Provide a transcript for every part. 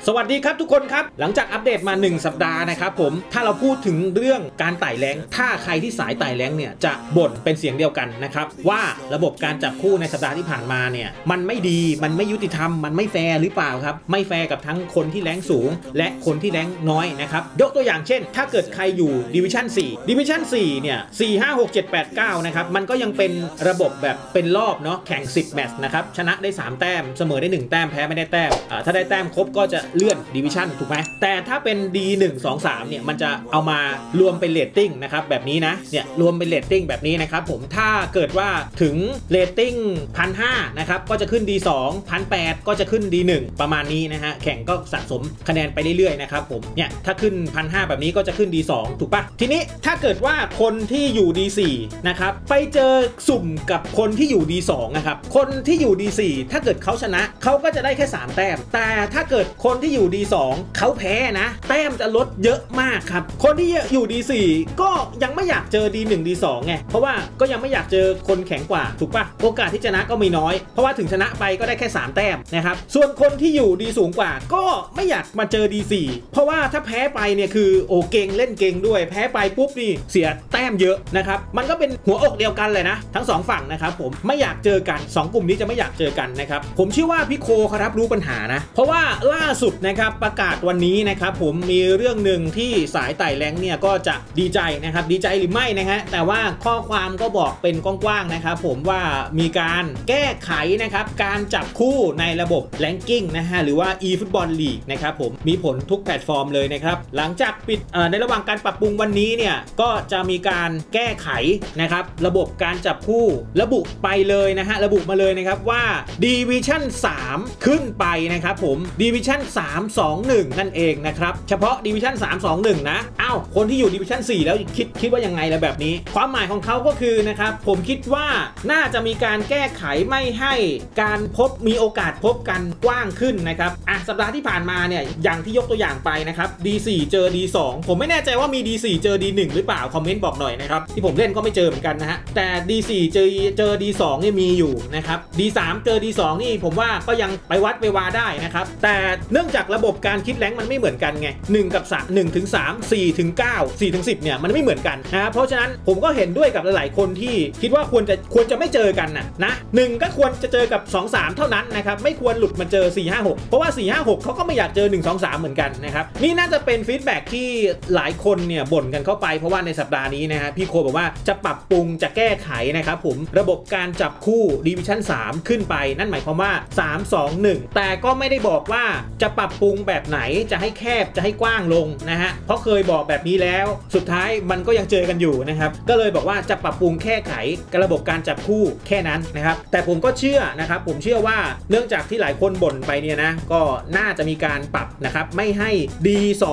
สวัสดีครับทุกคนครับหลังจากอัปเดตมา1สัปดาห์นะครับผมถ้าเราพูดถึงเรื่องการไต่แรงถ้าใครที่สายไต่แรงเนี่ยจะบ่นเป็นเสียงเดียวกันนะครับว่าระบบการจับคู่ในสัปดาห์ที่ผ่านมาเนี่ยมันไม่ดีมันไม่ยุติธรรมมันไม่แฟร์หรือเปล่าครับไม่แฟร์กับทั้งคนที่แรงสูงและคนที่แรงน้อยนะครับยกตัวอย่างเช่นถ้าเกิดใครอยู่ดิวิชั่น4ดิวิชั่น4เนี่ย4 5 6 7 8 9นะครับมันก็ยังเป็นระบบแบบเป็นรอบเนาะแข่ง10แมตช์นะครับชนะได้3แต้มเสมอได้1แต้มแพ้ไม่ได้แต้มถ้าได้แต้มครบก็จะเลื่อนดิวิชั่นถูกไหมแต่ถ้าเป็น D1 2 3เนี่ยมันจะเอามารวมเป็นเรตติ้งนะครับแบบนี้นะเนี่ยรวมเป็นเรตติ้งแบบนี้นะครับผมถ้าเกิดว่าถึงเรตติ้ง 1,500 นะครับก็จะขึ้น D2 1,800 ก็จะขึ้น D1 ประมาณนี้นะฮะแข่งก็สะสมคะแนนไปเรื่อยๆนะครับผมเนี่ยถ้าขึ้น 1,500 แบบนี้ก็จะขึ้น D2 ถูกปะทีนี้ถ้าเกิดว่าคนที่อยู่ D4 นะครับไปเจอสุ่มกับคนที่อยู่ D2 นะครับคนที่อยู่ D4 ถ้าเกิดเขาชนะเขาก็จะได้แค่3แต้มแต่ถ้าเกิดคนที่อยู่ D2 เขาแพ้นะแต้มจะลดเยอะมากครับคนที่อยู่ D4 ก็ยังไม่อยากเจอ D1 D2 ไงเพราะว่าก็ยังไม่อยากเจอคนแข็งกว่าถูกปะโอกาสที่ชนะก็มีน้อยเพราะว่าถึงชนะไปก็ได้แค่3แต้มนะครับส่วนคนที่อยู่ D สูงกว่าก็ไม่อยากมาเจอ D4 เพราะว่าถ้าแพ้ไปเนี่ยคือโอเก่งเล่นเก่งด้วยแพ้ไปปุ๊บนี่เสียแต้มเยอะนะครับมันก็เป็นหัวอกเดียวกันเลยนะทั้ง2ฝั่งนะครับผมไม่อยากเจอกัน2กลุ่มนี้จะไม่อยากเจอกันนะครับผมเชื่อว่าพี่โคเขารับรู้ปัญหานะเพราะว่าล่าสุดนะครับประกาศวันนี้นะครับผมมีเรื่องหนึ่งที่สายไต่แรงเนี่ยก็จะดีใจนะครับดีใจหรือไม่นะฮะแต่ว่าข้อความก็บอกเป็นกว้างๆนะครับผมว่ามีการแก้ไขนะครับการจับคู่ในระบบแรงกิ้งนะฮะหรือว่า eFootball League นะครับผมมีผลทุกแพลตฟอร์มเลยนะครับหลังจากปิดในระหว่างการปรับปรุงวันนี้เนี่ยก็จะมีการแก้ไขนะครับระบบการจับคู่ระบุไปเลยนะฮะระบุมาเลยนะครับว่า Division 3 ขึ้นไปนะครับผม Division 321 นั่นเองนะครับเฉพาะ Division 321 นะอ้าวคนที่อยู่ Division 4 แล้วคิดว่ายังไงแล้วแบบนี้ความหมายของเขาก็คือนะครับผมคิดว่าน่าจะมีการแก้ไขไม่ให้การมีโอกาสพบกันกว้างขึ้นนะครับสัปดาห์ที่ผ่านมาเนี่ยอย่างที่ยกตัวอย่างไปนะครับ D4 เจอ D2 ผมไม่แน่ใจว่ามี D4 เจอ D1 หรือเปล่าคอมเมนต์บอกหน่อยนะครับที่ผมเล่นก็ไม่เจอเหมือนกันนะฮะแต่ D4 เจอ D2 เนี่ยมีอยู่นะครับ D3 เจอ D2 นี่ผมว่าก็ยังไปวัดไปวาได้นะครับแต่เนื่องจากระบบการคิดแรงมันไม่เหมือนกันไง1กับ3 1ถึง3 4ถึง9 4ถึง10เนี่ยมันไม่เหมือนกันนะเพราะฉะนั้นผมก็เห็นด้วยกับหลายๆคนที่คิดว่าควรจะไม่เจอกันนะ1ก็ควรจะเจอกับ2 3เท่านั้นนะครับไม่ควรหลุดมาเจอ4 5 6เพราะว่า4 5 6เขาก็ไม่อยากเจอ1 2 3เหมือนกันนะครับนี่น่าจะเป็นฟีดแบ็กที่หลายคนเนี่ยบ่นกันเข้าไปเพราะว่าในสัปดาห์นี้นะฮะพี่โคบอกว่าจะปรับปรุงจะแก้ไขนะครับผมระบบการจับคู่ดิวิชั่น3ขึ้นไปนั่นหมายความว่า3 2 1แต่ก็ไม่ได้บอกว่าจะปรับปรุงแบบไหนจะให้แคบจะให้กว้างลงนะฮะเพราะเคยบอกแบบนี้แล้วสุดท้ายมันก็ยังเจอกันอยู่นะครับก็เลยบอกว่าจะปรับปรุงแก้ไขระบบการจับคู่แค่นั้นนะครับแต่ผมก็เชื่อนะครับผมเชื่อว่าเนื่องจากที่หลายคนบ่นไปเนี่ยนะก็น่าจะมีการปรับนะครับไม่ให้ D2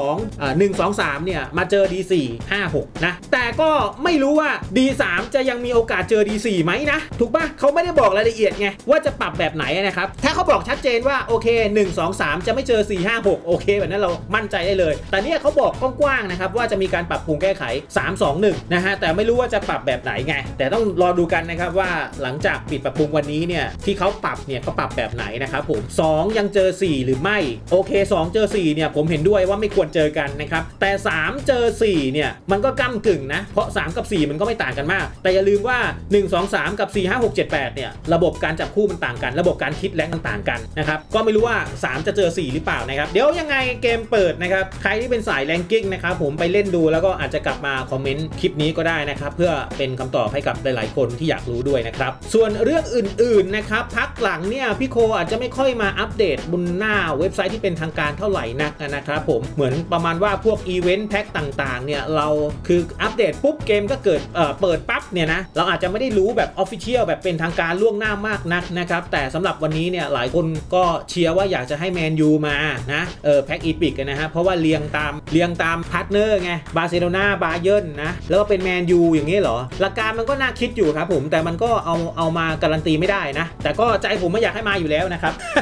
1 2 3เนี่ยมาเจอ D4 5 6นะแต่ก็ไม่รู้ว่า D3 จะยังมีโอกาสเจอ D4 ไหมนะถูกป่ะเขาไม่ได้บอกรายละเอียดไงว่าจะปรับแบบไหนนะครับถ้าเขาบอกชัดเจนว่าโอเค1 2 3จะไม่เจอ4 5 6โอเคแบบนั้นเรามั่นใจได้เลยแต่เนี่ยเขาบอกกว้างๆนะครับว่าจะมีการปรับปรุงแก้ไข3 2 1นะฮะแต่ไม่รู้ว่าจะปรับแบบไหนไงแต่ต้องรอดูกันนะครับว่าหลังจากปิดปรับปรุงวันนี้เนี่ยที่เขาปรับเนี่ยเขาปรับแบบไหนนะครับผม2ยังเจอ4หรือไม่โอเค2เจอ4เนี่ยผมเห็นด้วยว่าไม่ควรเจอกันนะครับแต่3เจอ4เนี่ยมันก็ก้ำกึ่งนะเพราะ3กับ4มันก็ไม่ต่างกันมากแต่อย่าลืมว่า1 2 3กับ4 5 6 7 8เนี่ยระบบการจับคู่มันต่างกันระบบการคิดแรงต่างกันนะครับก็ไม่รู้ว่า3จะเจอ4หรือเปล่านะครับเดี๋ยวยังไงเกมเปิดนะครับใครที่เป็นสายแรงกิ้งนะครับผมไปเล่นดูแล้วก็อาจจะกลับมาคอมเมนต์คลิปนี้ก็ได้นะครับเพื่อเป็นคำตอบให้กับหลายๆคนที่อยากรู้ด้วยนะครับส่วนเรื่องอื่นๆนะครับพักหลังเนี่ยพี่โคอาจจะไม่ค่อยมาอัปเดตบนหน้าเว็บไซต์ที่เป็นทางการเท่าไหร่นักนะครับผมเหมือนประมาณว่าพวกอีเวนต์แพ็คต่างๆเนี่ยเราคืออัปเดตปุ๊บเกมก็เกิดเปิดปั๊บเนี่ยนะเราอาจจะไม่ได้รู้แบบออฟฟิเชียลแบบเป็นทางการล่วงหน้ามากนักนะครับแต่สำหรับวันนี้เนี่ยหลายคนก็เชียร์ว่าอยากจะให้แมนยูมานะแพ็คอีพิกนะฮะเพราะว่าเรียงตามพาร์ทเนอร์ไงบาร์เซโลนาบาเยิร์นนะแล้วก็เป็นแมนยูอย่างนี้เหรอหลักการมันก็น่าคิดอยู่ครับผมแต่มันก็เอามาการันตีไม่ได้นะแต่ก็ใจผมไม่อยากให้มาอยู่แล้วนะครับ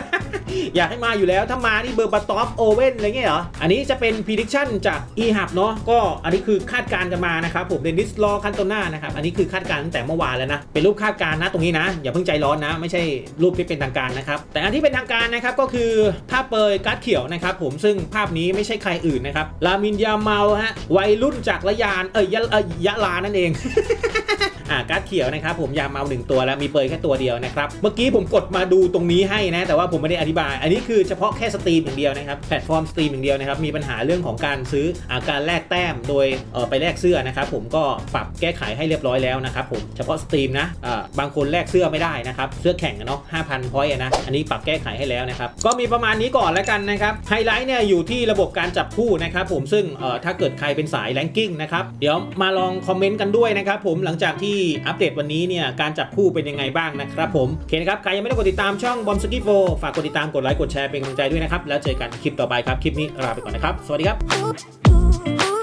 อยากให้มาอยู่แล้วถ้ามานี่เบอร์บาตอฟโอเว่นอะไรเงี้ยเหรออันนี้จะเป็น prediction จาก eHub เนาะก็อันนี้คือคาดการณ์กันมานะครับผมเดนิสลอคันโตนานะครับอันนี้คือคาดการณ์ตั้งแต่เมื่อวานแล้วนะเป็นรูปคาดการณ์นะตรงนี้นะอย่าเพิ่งใจร้อนนะไม่ใช่รูปที่เป็นทางการนะครับแต่อันที่เป็นทางการนะครับก็คือภาพเปยการ์ดเขียวนะครับผมซึ่งภาพนี้ไม่ใช่ใครอื่นนะครับลามินยาเมาฮะวัยรุ่นจากระยานยะลานั่นเอง การ์ดเขียวนะครับผมยาเมา1ตัวแล้วมีเปยแค่ตัวเดียวนะครับเมื่อกี้ผมกดมาดูตรงนี้ให้นะแต่ว่าผมไม่ได้อธิบายอันนี้คือเฉพาะแค่สตรีมอย่างเดียวนะครับแพลตฟอร์มสตรีมอย่างเดียวนะครับมีปัญหาเรื่องของการซื้อการแลกแต้มโดยไปแลกเสื้อนะครับผมก็ปรับแก้ไขให้เรียบร้อยแล้วนะครับผมเฉพาะสตรีมนะบางคนแลกเสื้อไม่ได้นะครับเสื้อแข่งเนาะ 5,000 พอยต์นะอันนี้ปรับแก้ไขให้แล้วนะครับก็มีประมาณนี้ก่อนแล้วกันนะครับไฮไลท์เนี่ยอยู่ที่ระบบการจับคู่นะครับผมซึ่งถ้าเกิดใครเป็นสายแรงกิ้งนะครับเดี๋ยวมาลองคอมเมนต์กันด้วยนะครับผมหลังจากที่อัปเดตวันนี้เนี่ยการจับคู่เป็นยังไงบ้างนะครับผมโอเคนะครับใครยังไม่ได้กดติดตามช่องบอมสกี้โฟฝากกดติดตามกดไลค์กดแชร์เป็นกำลังใจด้วยนะครับแล้วเจอกันคลิปต่อไปครับคลิปนี้ลาไปก่อนนะครับสวัสดีครับ